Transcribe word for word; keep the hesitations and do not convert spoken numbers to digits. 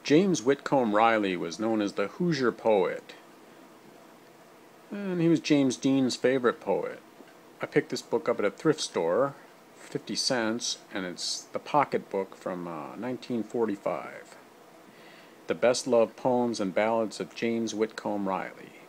James Whitcomb Riley was known as the Hoosier poet, and he was James Dean's favorite poet. I picked this book up at a thrift store, fifty cents, and it's the pocket book from uh, nineteen forty-five. The Best Loved Poems and Ballads of James Whitcomb Riley.